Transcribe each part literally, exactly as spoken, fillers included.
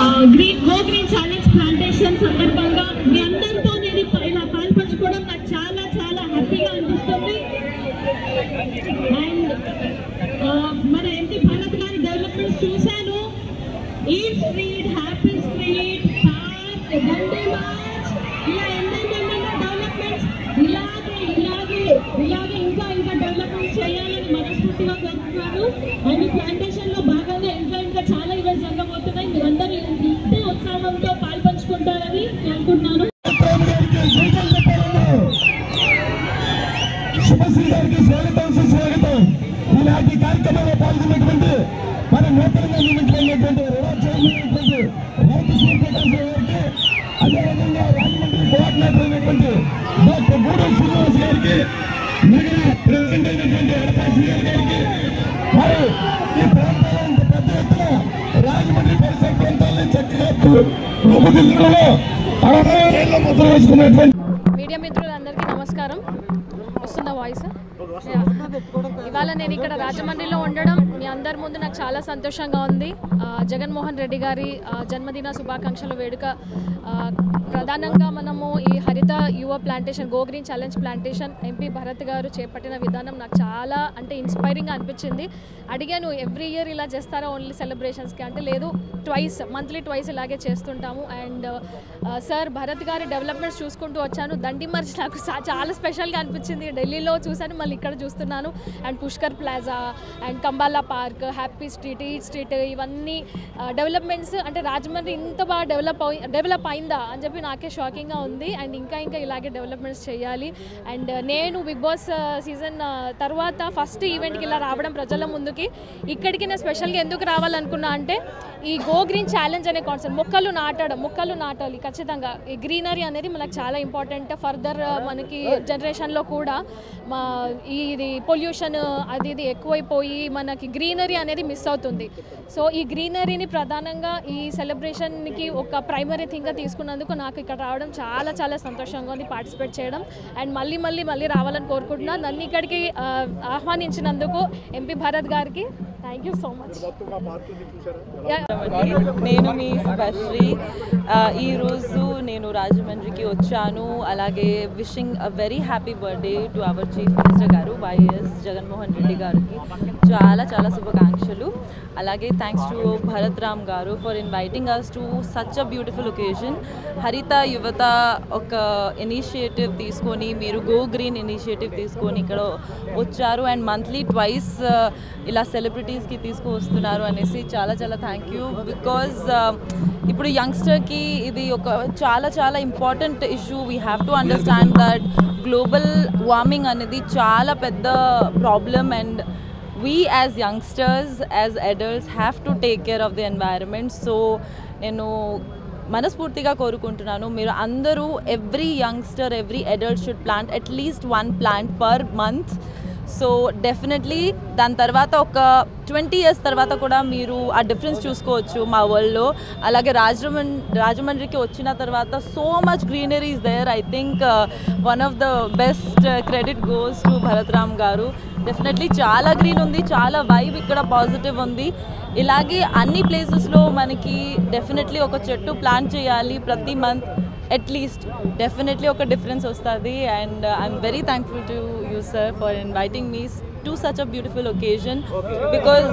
Green go green challenge plantation సందర్భంగా మీ అందరితో నేను ఇలా పాల్పంచుకోవడం నాకు చాలా చాలా హ్యాపీగా అనిపిస్తుంది. అండ్ మన ఎంపీ భరత్ గారి డెవలప్మెంట్స్ చూశాను. ఈ street, happy street, park, Dandi march, ఇలా ఎన్నెన్నెన్నో డెవలప్మెంట్స్ ఇలాగే ఇలాగే ఇలాగే ఇంకా ఇంకా డెవలప్మెంట్ చేయాలని మనస్ఫూర్తిగా కోరుతున్నాను. అండ్ ఈ ప్లాంటేషన్ లో భాగంగా ఇంకా ఇంకా చాలా ఈవెంట్స్ జరగబోతున్నాయి. మీరందరూ ఇంతే ఉత్సాహంతో పాల్పంచుకుంటారని అనుకుంటున్నాను. శుభశ్రీ గారికి స్వాగతం సుస్వాగతం. ఇలాంటి కార్యక్రమంలో పాల్గొన్నటువంటి మన నూతనంగా నియమించినటువంటి రైతు సూర్యప్రకాశ్ గారికి, అదేవిధంగా రాజమండ్రి కోఆర్డినేటర్ అయినటువంటి డాక్టర్ గూడెం శ్రీనివాస్ గారికి, నగర ప్రెసిడెంట్ అయినటువంటి ఎడపాసి గారికి, మరి ఈ ప్రాంతాల్లో ఇంత పెద్ద ఎత్తున రాజమండ్రి పరిసర ప్రాంతాల్లో చక్కగా రూపుదిద్దులలో అరవై ఏళ్ళ ముద్ర వేసుకున్నటువంటి మీడియా మిత్రులందరికీ నమస్కారం. వస్తుందా వాయిస్? ఇవాళ నేను ఇక్కడ రాజమండ్రిలో ఉండడం మీ అందరి ముందు నాకు చాలా సంతోషంగా ఉంది. జగన్మోహన్ రెడ్డి గారి జన్మదిన శుభాకాంక్షల వేడుక ప్రధానంగా మనము ఈ హరిత యువ plantation go green challenge plantation MP Bharat గారు చేపట్టిన విధానం నాకు చాలా అంటే ఇన్స్పైరింగ్గా అనిపించింది. అడిగాను ఎవ్రీ ఇయర్ ఇలా చేస్తారా ఓన్లీ సెలబ్రేషన్స్కి అంటే, లేదు ట్వైస్ మంత్లీ ట్వైస్ ఇలాగే చేస్తుంటాము. అండ్ సార్ భరత్ గారి డెవలప్మెంట్స్ చూసుకుంటూ వచ్చాను. దండి మార్చ్ నాకు చాలా స్పెషల్గా అనిపించింది. ఢిల్లీలో చూశాను, మళ్ళీ ఇక్కడ చూస్తున్నాను. And Pushkar plaza and Kambala park, happy street, ఈ స్ట్రీట్, ఇవన్నీ డెవలప్మెంట్స్ అంటే రాజమండ్రి ఇంత బాగా డెవలప్ డెవలప్ అయిందా అని చెప్పి నాకే షాకింగ్గా ఉంది. అండ్ ఇంకా ఇంకా ఇలాగే డెవలప్మెంట్స్ చేయాలి. అండ్ నేను బిగ్ బాస్ సీజన్ తర్వాత ఫస్ట్ ఈవెంట్కి ఇలా రావడం ప్రజల ముందుకి, ఇక్కడికి నేను స్పెషల్గా ఎందుకు రావాలనుకున్నా అంటే ఈ గో గ్రీన్ ఛాలెంజ్ అనే కాన్సెప్ట్, మొక్కలు నాటడం, మొక్కలు నాటాలి ఖచ్చితంగా. ఈ గ్రీనరీ అనేది మనకు చాలా ఇంపార్టెంట్. ఫర్దర్ మనకి జనరేషన్లో కూడా మా ఇది పొల్యూషన్ అది ఇది ఎక్కువైపోయి మనకి గ్రీనరీ అనేది మిస్ అవుతుంది. సో ఈ గ్రీనరీని ప్రధానంగా ఈ సెలబ్రేషన్కి ఒక ప్రైమరీ థింగ్గా తీసుకున్నందుకు నాకు ఇక్కడ రావడం చాలా చాలా సంతోషంగా ఉంది, పార్టిసిపేట్ చేయడం. అండ్ మళ్ళీ మళ్ళీ మళ్ళీ రావాలని కోరుకుంటున్నాను. నన్ను ఇక్కడికి ఆహ్వానించినందుకు ఎంపీ భరత్ గారికి థ్యాంక్ యూ సో మచ్. నేను మీ శుభశ్రీ. ఈరోజు నేను రాజమండ్రికి వచ్చాను. అలాగే wishing a very happy birthday to our chief minister గారు వైఎస్ జగన్మోహన్ రెడ్డి గారికి చాలా చాలా శుభాకాంక్షలు. అలాగే థ్యాంక్స్ టు భరత్ రామ్ గారు for inviting us to such a beautiful occasion. హరిత యువత ఒక ఇనిషియేటివ్ తీసుకొని, మీరు గో గ్రీన్ ఇనిషియేటివ్ తీసుకొని ఇక్కడ వచ్చారు. అండ్ మంత్లీ ట్వైస్ ఇలా సెలబ్రిటీస్కి తీసుకువస్తున్నారు అనేసి చాలా చాలా థ్యాంక్ యూ. బికాజ్ ఇప్పుడు యంగ్స్టర్కి ఇది ఒక చాలా చాలా important issue. We have to understand that global warming అనేది చాలా పెద్ద problem. And we as youngsters, as adults have to take care of the environment. So నేను మనస్ఫూర్తిగా కోరుకుంటున్నాను మీరు అందరూ every youngster, every adult should plant at least one plant per month. So definitely దాని తర్వాత ఒక ట్వంటీ ఇయర్స్ తర్వాత కూడా మీరు ఆ డిఫరెన్స్ చూసుకోవచ్చు మా వరల్డ్లో. అలాగే రాజమండ్రి రాజమండ్రికి వచ్చిన తర్వాత so much greenery is there. I think one of the best credit goes to Bharat Ram గారు. డెఫినెట్లీ చాలా గ్రీన్ ఉంది, చాలా వైబ్ ఇక్కడ పాజిటివ్ ఉంది. ఇలాగే అన్ని ప్లేసెస్లో మనకి డెఫినెట్లీ ఒక చెట్టు ప్లాంట్ చేయాలి ప్రతి మంత్ అట్లీస్ట్. డెఫినెట్లీ ఒక డిఫరెన్స్ వస్తుంది. And I'm very thankful to you sir for inviting me to such a beautiful occasion. Because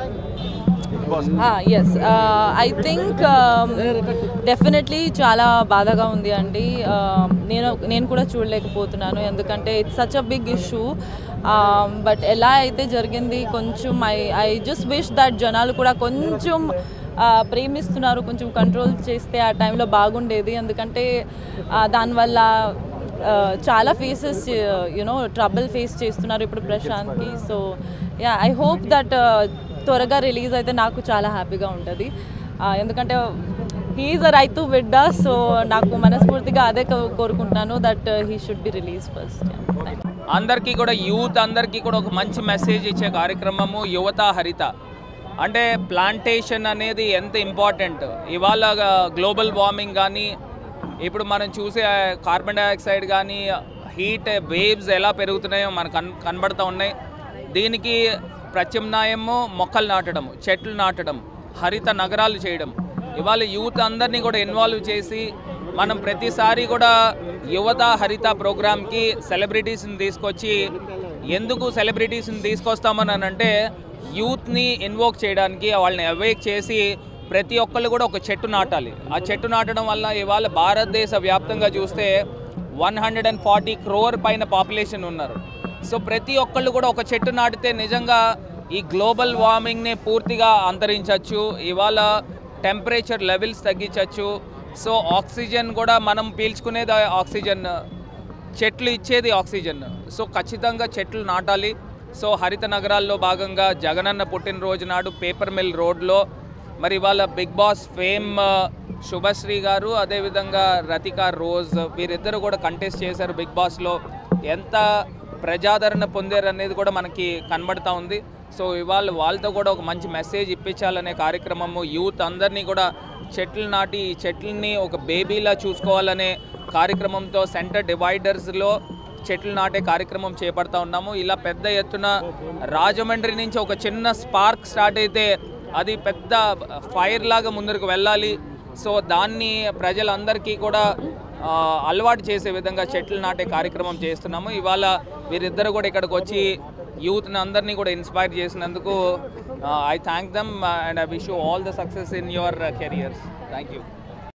yes I think definitely చాలా బాధగా ఉంది అండి. నేను నేను కూడా చూడలేకపోతున్నాను, ఎందుకంటే it's such a big issue. But ఎలా అయితే జరిగింది కొంచెం I I just wish that జనాలు కూడా కొంచెం ప్రేమిస్తున్నారు, కొంచెం కంట్రోల్ చేస్తే ఆ టైంలో బాగుండేది. ఎందుకంటే దానివల్ల చాలా ఫేసెస్ యునో ట్రబుల్ ఫేస్ చేస్తున్నారు ఇప్పుడు ప్రశాంత్కి. So yeah I hope that త్వరగా రిలీజ్ అయితే నాకు చాలా హ్యాపీగా ఉంటుంది. ఎందుకంటే హీ ఈజ్ అ రైతు బిడ్డ. సో నాకు మనస్ఫూర్తిగా అదే కోరుకుంటున్నాను that he should be release first. అందరికీ కూడా యూత్ అందరికీ కూడా ఒక మంచి మెసేజ్ ఇచ్చే కార్యక్రమము యువత హరిత. అంటే ప్లాంటేషన్ అనేది ఎంత ఇంపార్టెంట్. ఇవాళ గ్లోబల్ వార్మింగ్ కానీ, ఇప్పుడు మనం చూసే కార్బన్ డైఆక్సైడ్ కానీ, హీట్ వేవ్స్ ఎలా పెరుగుతున్నాయో మనకు కన్ కనబడుతూ ఉన్నాయి. దీనికి ప్రత్యామ్నాయము మొక్కలు నాటడం, చెట్లు నాటడం, హరిత నగరాలు చేయడం. ఇవాళ యూత్ అందరినీ కూడా ఇన్వాల్వ్ చేసి మనం ప్రతిసారి కూడా యువత హరిత ప్రోగ్రామ్కి సెలబ్రిటీస్ని తీసుకొచ్చి ఎందుకు సెలబ్రిటీస్ని తీసుకొస్తామని అంటే యూత్ని ఇన్వోక్ చేయడానికి వాళ్ళని అవేక్ చేసి ప్రతి ఒక్కళ్ళు కూడా ఒక చెట్టు నాటాలి. ఆ చెట్టు నాటడం వల్ల ఇవాళ భారతదేశ వ్యాప్తంగా చూస్తే one hundred and forty crore పైన పాపులేషన్ ఉన్నారు. సో ప్రతి ఒక్కళ్ళు కూడా ఒక చెట్టు నాటితే నిజంగా ఈ గ్లోబల్ వార్మింగ్ని పూర్తిగా అంతరించవచ్చు. ఇవాళ టెంపరేచర్ లెవెల్స్ తగ్గించవచ్చు. సో ఆక్సిజన్ కూడా మనం పీల్చుకునేది ఆక్సిజన్, చెట్లు ఇచ్చేది ఆక్సిజన్. సో ఖచ్చితంగా చెట్లు నాటాలి. సో హరిత నగరాల్లో భాగంగా జగనన్న పుట్టినరోజు నాడు పేపర్ మిల్ రోడ్లో మరి వాళ్ళ బిగ్ బాస్ ఫేమ్ శుభశ్రీ గారు అదేవిధంగా రతికా రోజ్ వీరిద్దరు కూడా కంటెస్ట్ చేశారు బిగ్ బాస్లో. ఎంత ప్రజాదరణ పొందారు అనేది కూడా మనకి కనబడతా ఉంది. సో ఇవాళ వాళ్ళతో కూడా ఒక మంచి మెసేజ్ ఇప్పించాలనే కార్యక్రమము, యూత్ అందరినీ కూడా చెట్లు నాటి ఈ చెట్లని ఒక బేబీలా చూసుకోవాలనే కార్యక్రమంతో సెంటర్ డివైడర్స్లో చెట్లు నాటే కార్యక్రమం చేపడతా ఉన్నాము. ఇలా పెద్ద ఎత్తున రాజమండ్రి నుంచి ఒక చిన్న స్పార్క్ స్టార్ట్ అయితే అది పెద్ద ఫైర్ లాగా ముందరకు వెళ్ళాలి. సో దాన్ని ప్రజలందరికీ కూడా అలవాటు చేసే విధంగా చెట్లు నాటే కార్యక్రమం చేస్తున్నాము. ఇవాళ వీరిద్దరు కూడా ఇక్కడికి వచ్చి యూత్ని అందరినీ కూడా ఇన్స్పైర్ చేసినందుకు I thank them and I wish you all the success in your careers. Thank you.